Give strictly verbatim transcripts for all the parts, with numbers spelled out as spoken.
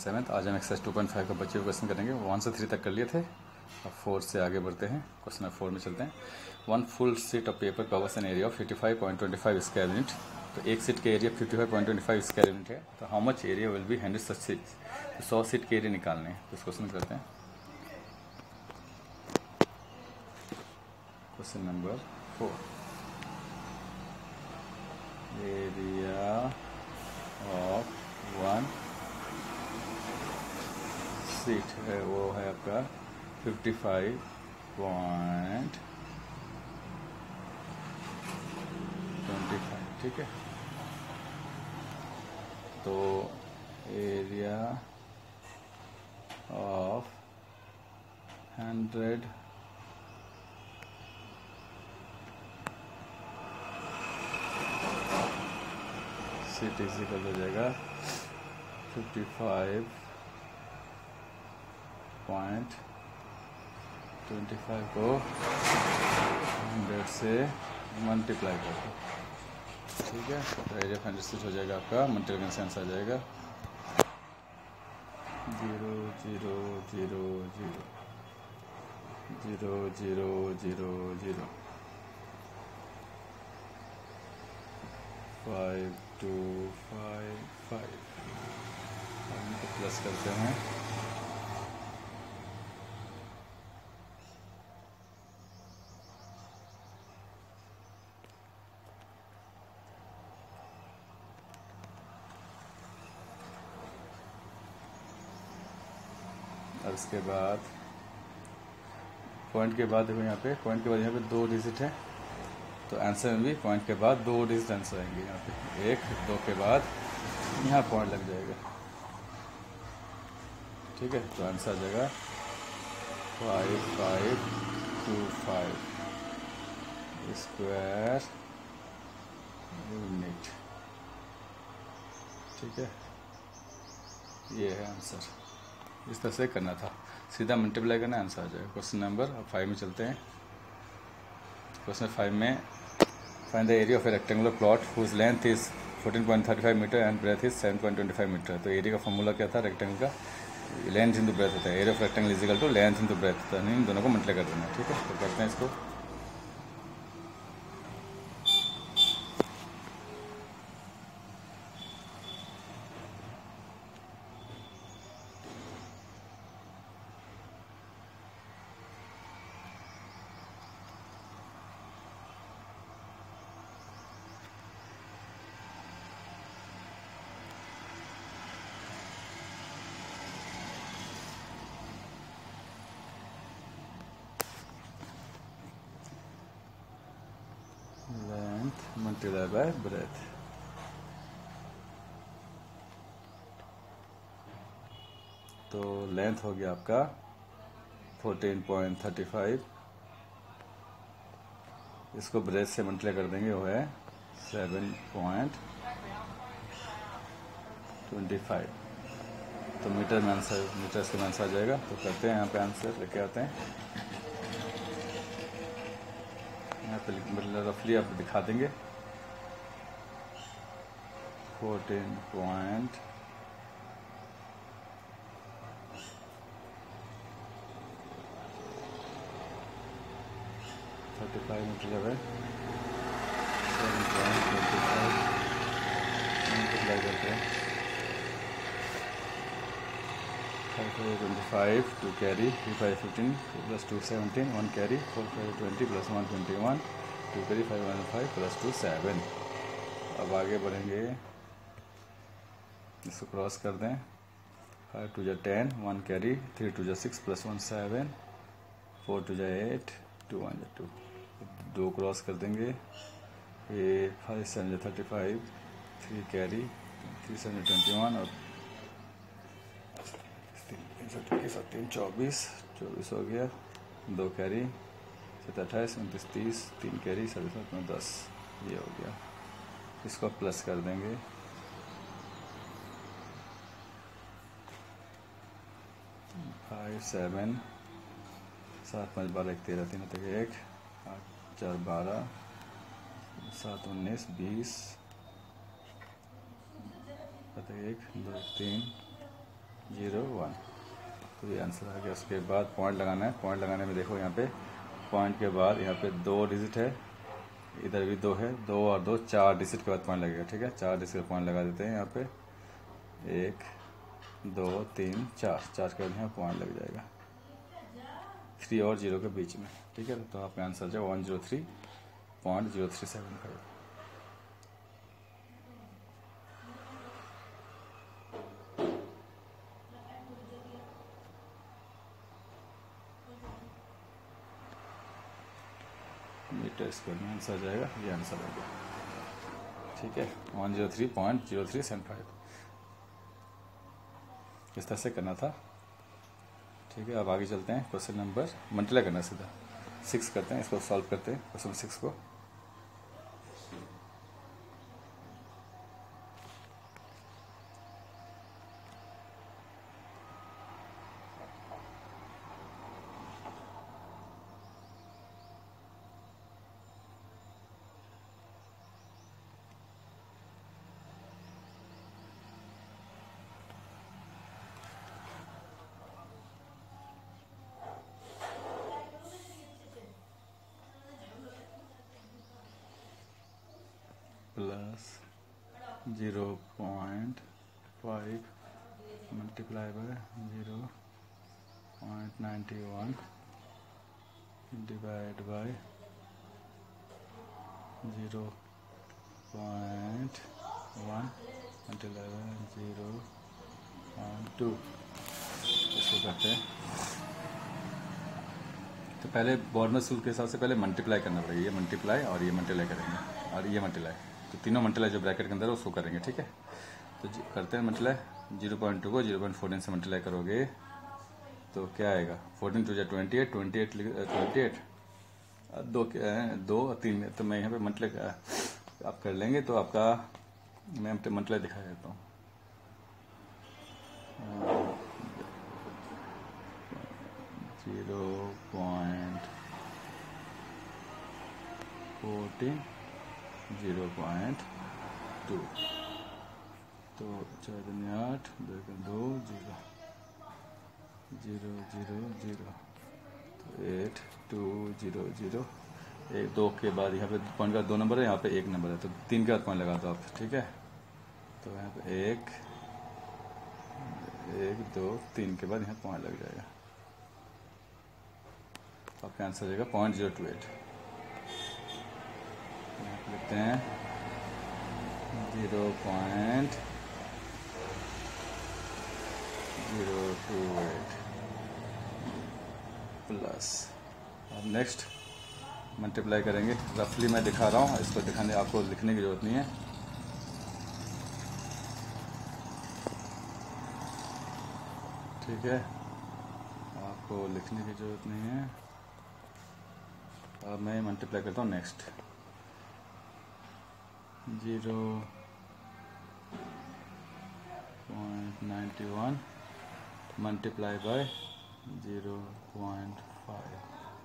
Seventh. आज हम exercise two point five का बच्चे क्वेश्चन करेंगे। वन से थ्री तक कर लिए थे, अब फोर से आगे बढ़ते हैं। क्वेश्चन नंबर फोर में चलते हैं। One full sheet of paper covers an area of fifty five point twenty five square unit. तो एक सीट के area fifty five point twenty five square unit है, तो how much area will be hundred such sheet. तो सौ seat के area निकालने हैं, तो इस क्वेश्चन करते हैं। Question number four, area of one sheet है वो है आपका fifty five point twenty five, ठीक है। तो area of hundred sheet is equal हो जाएगा fifty five point twenty five को हंड्रेड से मल्टीप्लाई कर दो, ठीक है। तो एरिया ऑफ हंड्रेड सीट हो जाएगा आपका, मल्टीप्लाई से आंसर आ जाएगा zero zero zero zero zero zero zero zero five two five five. हम तो प्लस करते हैं, और इसके बाद पॉइंट के बाद देखो यहाँ पे पॉइंट के बाद यहाँ पे दो डिजिट है, तो आंसर में भी पॉइंट के बाद दो डिजिट आंसर आएंगे। यहाँ पे एक दो के बाद यहाँ पॉइंट लग जाएगा, ठीक है। तो आंसर आ जाएगा five five two five square unit, ठीक है। ये है आंसर, इस तरह से करना था, सीधा मल्टीप्लाई करना, आंसर आ जाएगा। क्वेश्चन नंबर अब फाइव में चलते हैं। क्वेश्चन फाइव में find the area of a rectangular plot whose length is fourteen point thirty five metre and breadth is seven point twenty five metre. तो एरिया का फॉर्मूला क्या था, रेक्टेंगल का लेंथ इंटू ब्रेथ होता है। Area of rectangle is equal to length into breadth होता है, इन दोनों को मल्टीप्लाई कर देना, ठीक है। तो करते हैं इसको। मल्टीप्लाई बाय ब्रेथ, तो लेंथ हो गया आपका फोर्टीन पॉइंट थर्टी फाइव, इसको ब्रेथ से मल्टीप्लाई कर देंगे, वो है सेवन पॉइंट ट्वेंटी फाइव। तो मीटर में आंसर, मीटर से आंसर आ जाएगा। तो करते हैं यहाँ पे आंसर लेके आते हैं, यहाँ पे मतलब रफली आपको दिखा देंगे fourteen point thirty five metre seven point twenty five multiply करते हैं five five twenty five two carry three five fifteen plus two seventeen one carry four five twenty plus one twenty one two carry five one five plus two seven. अब आगे बढ़ेंगे, इसको cross कर दें, five two जा ten one carry three two जा six plus one seven four two जा eight to one जा टू, दो क्रॉस कर देंगे, ये फाइव सेवन जा thirty five three carry three seven twenty one और तीन चौबीस चौबीस हो गया, दो कैरी सत अट्ठाईस उनतीस तीस तीन कैरी साढ़े सात में दस, ये हो गया। इसको प्लस कर देंगे, फाइव सेवन सात पाँच बारह एक तेरह तीन तक एक आठ चार बारह सात उन्नीस बीस एक दो तीन तो ये आंसर आ गया। उसके बाद पॉइंट लगाना है। पॉइंट लगाने में देखो यहाँ पे पॉइंट के बाद यहाँ पे दो डिजिट है, इधर भी दो है, दो और दो चार डिजिट के बाद पॉइंट लगेगा। ठीक है, चार डिजिट का पॉइंट लगा देते हैं यहाँ पे, एक दो तीन चार, चार के बाद यहाँ पॉइंट लग जाएगा थ्री और जीरो के बीच में। ठीक है, तो आपका आंसर जो one zero three point zero three seven five. Metre square में आंसर आ जाएगा, ये आंसर आ गया। ठीक है, one zero three point zero three seven five इस तरह से करना था। ठीक है, अब आगे चलते हैं। क्वेश्चन नंबर मल्टीप्लाई करना सीधा सिक्स करते हैं, इसको सॉल्व करते हैं क्वेश्चन सिक्स को। Plus zero point five multiply by zero point ninety one divide by zero point one multiply by zero point two. इसको करते हैं तो पहले बॉर्डर रूल के हिसाब से पहले मल्टीप्लाई करना पड़ेगा। ये मल्टीप्लाई और ये मल्टीप्लाई करेंगे और ये मल्टीप्लाई, तो तीनों मल्टीप्लाई जो ब्रैकेट के अंदर है उसको करेंगे। ठीक है, तो करते हैं मल्टीप्लाई। जीरो पॉइंट टू को जीरो पॉइंट फोर्टीन से मल्टीप्लाई करोगे तो क्या आएगा, फोर्टीन टू जा twenty eight, twenty eight twenty eight दो दो और तीन, तो मैं यहाँ पे मल्टीप्लाई आप कर लेंगे तो आपका मैं मल्टीप्लाई दिखा देता हूँ। Zero point fourteen zero point two, तो चार दिन आठ, दो दो जीरो जीरो जीरो जीरो, तो एट टू जीरो जीरो, एक दो के बाद यहाँ पे पॉइंट का दो नंबर है, यहाँ पे एक नंबर है, तो तीन के बाद पॉइंट लगा दो आप। ठीक है, तो यहाँ पे एक एक दो तीन के बाद यहाँ पॉइंट लग जाएगा, आपका आंसर जाएगा पॉइंट जीरो टू एट। लिखते हैं zero point zero two eight plus, अब नेक्स्ट मल्टीप्लाई करेंगे। रफली मैं दिखा रहा हूँ, इसको दिखाने आपको लिखने की जरूरत नहीं है। ठीक है, आपको लिखने की जरूरत नहीं है। अब मैं मल्टीप्लाई करता हूँ next, zero point ninety one multiply by zero point five,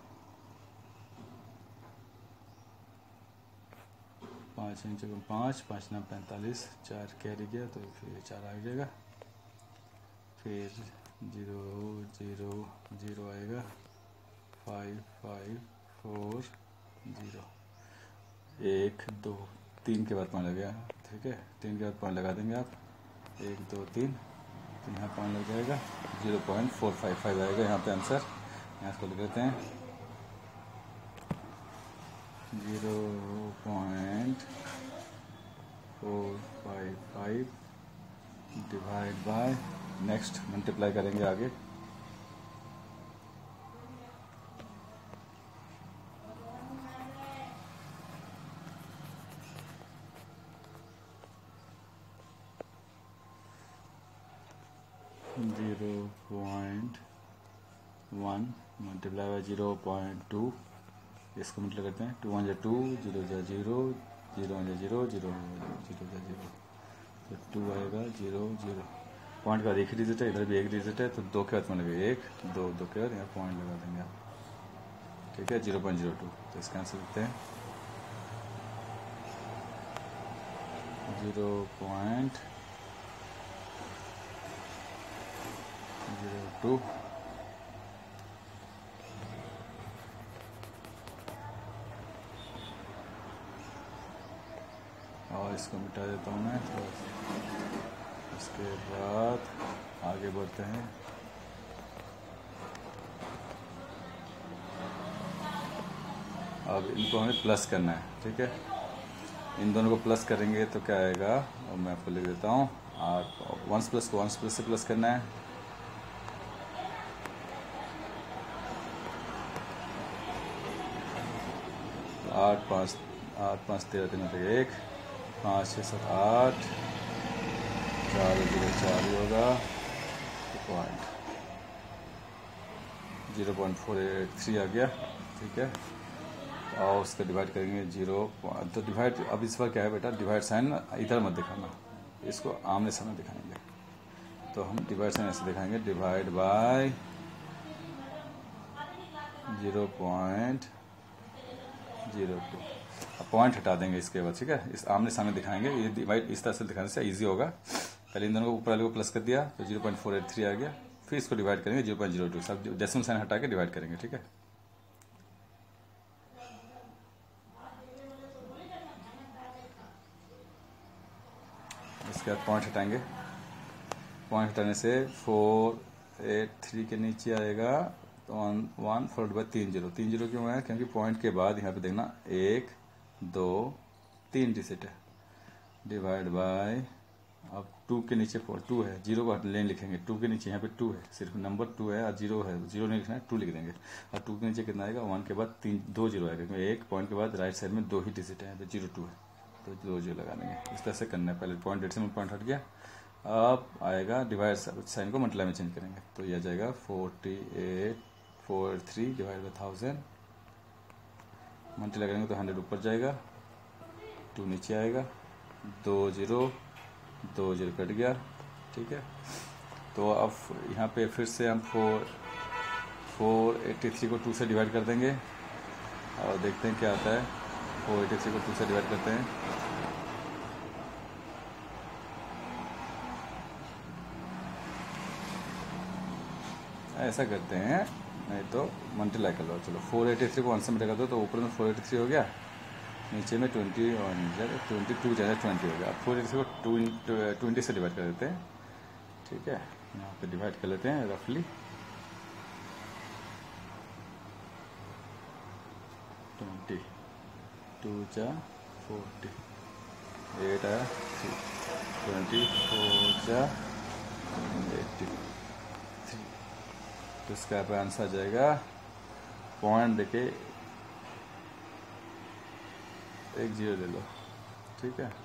पाँच इंच को पाँच, पाँच ना पैंतालीस, चार कैरी गया तो फिर चार आ जाएगा, फिर जीरो जीरो जीरो आएगा, फाइव फाइव फोर जीरो, एक दो तीन के बाद पॉइंट लग गया। ठीक है, तीन के बाद पॉइंट लगा देंगे आप, एक दो तीन, तो यहाँ पॉइंट लग जाएगा zero point four five five आएगा यहाँ पे आंसर। यहाँ इसको लिख देते हैं zero point four five five divide by, next multiply करेंगे आगे, zero point one multiply by zero point two, इसको मल्टीप्लाई करते हैं, टू वन जा टू, जीरो जा जीरो, जीरो वन जा जीरो, जीरो जीरो जा जीरो, तो टू आएगा जीरो जीरो, पॉइंट का एक ही डिजिट है, इधर भी एक डिजिट है, तो दो के बाद मतलब एक दो, दो के बाद यहाँ पॉइंट लगा देंगे आप। ठीक है, जीरो पॉइंट जीरो टू, तो इसका आंसर लिखते हैं जीरो पॉइंट जीरो टू इसको मिटा देता हूँ मैं। तो उसके बाद आगे बढ़ते हैं। अब इनको हमें प्लस करना है, ठीक है। इन दोनों को प्लस करेंगे तो क्या आएगा, और मैं आपको लिख देता हूँ। आठ वंस प्लस को वंस प्लस से प्लस करना है। तो आठ पाँच आठ पाँच तेरह तीन एक, पाँच छः सात आठ, चार जीरो चार ही होगा, point zero point four eight three आ गया, ठीक है। और उसका डिवाइड करेंगे जीरो। तो डिवाइड, अब इस बार क्या है बेटा, डिवाइड साइन इधर मत दिखाना, इसको आमने सामने दिखाएंगे। तो हम डिवाइड साइन ऐसे दिखाएंगे, divide by zero point zero two. अब पॉइंट हटा देंगे इसके बाद, ठीक है। इस आमने सामने दिखाएंगे, ये डिवाइड इस तरह से दिखाने से इजी होगा। पहले इन दोनों को ऊपर वाले को प्लस कर दिया तो zero point four eight three आ गया। फिर इसको डिवाइड करेंगे जीरो पॉइंट जीरो टू, सब डेसिमल साइन हटा के डिवाइड करेंगे, ठीक है। इसके बाद पॉइंट हटाएंगे। पॉइंट हटाने से फोर एट थ्री के नीचे आएगा तो वन वन फोल्ड बाय तीन जीरो। तीन जीरो क्यों है, क्योंकि पॉइंट के बाद यहाँ पे देखना एक दो तीन डिजिट है। डिवाइड बाय, अब टू के नीचे फोर टू है, जीरो को लेन लिखेंगे, टू के नीचे यहाँ पे टू है, सिर्फ नंबर टू है और जीरो है, जीरो नहीं लिखना है, टू लिख देंगे। और टू के नीचे कितना आएगा, वन के बाद तीन दो जीरो आएगा, क्योंकि एक पॉइंट के बाद राइट साइड में दो ही डिजिट है, जीरो टू है, तो दो जीरो लगा देंगे। इस तरह से करना है। पहले पॉइंट डेसिमल पॉइंट हट गया, अब आएगा डिवाइड साइन को मल्टीप्लाई में चेंज करेंगे, तो यह आ जाएगा forty eight four three divide by thousand. Multiply करेंगे तो हंड्रेड ऊपर जाएगा, टू नीचे आएगा, दो जीरो दो जीरो कट गया, ठीक है। तो अब यहाँ पे फिर से हम फोर फोर एट्टी थ्री को टू से डिवाइड कर देंगे और देखते हैं क्या आता है। फोर एट्टी थ्री को टू से डिवाइड करते हैं, ऐसा करते हैं, नहीं तो मल्टीप्लाई कर लो। चलो फोर एटी थ्री को वन से मल्टीप्लाई कर दो तो ऊपर में फोर एटी थ्री हो गया, नीचे में ट्वेंटी वन ट्वेंटी टू जाए ट्वेंटी हो गया। फोर एटी थ्री को ट्वेंटी से डिवाइड कर देते हैं, ठीक है। यहाँ पे डिवाइड कर लेते हैं रफली, ट्वेंटी टू जा फोर्टी एट आया थ्री, ट्वेंटी फोर जा एट्टी थ्री। तो इसका पे आंसर आ जाएगा, पॉइंट देके एक जीरो ले लो, ठीक है।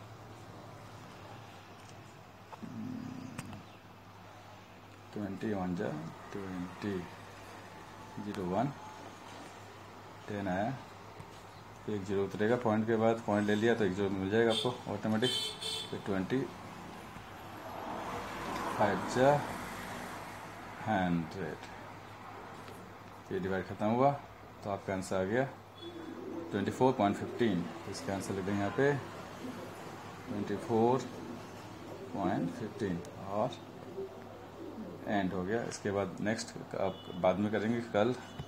ट्वेंटी वन जा ट्वेंटी जीरो वन टेन आया, तो एक जीरो उतरेगा पॉइंट के बाद, पॉइंट ले लिया तो एक जीरो मिल जाएगा आपको ऑटोमेटिक। तो ट्वेंटी फाइव जा हंड्रेड, ये डिवाइड खत्म हुआ तो आपका आंसर आ गया ट्वेंटी फोर पॉइंट फिफ्टीन। तो इसका आंसर लिख देंगे यहाँ पे ट्वेंटी फोर पॉइंट फिफ्टीन और एंड हो गया। इसके बाद नेक्स्ट आप बाद में करेंगे कल।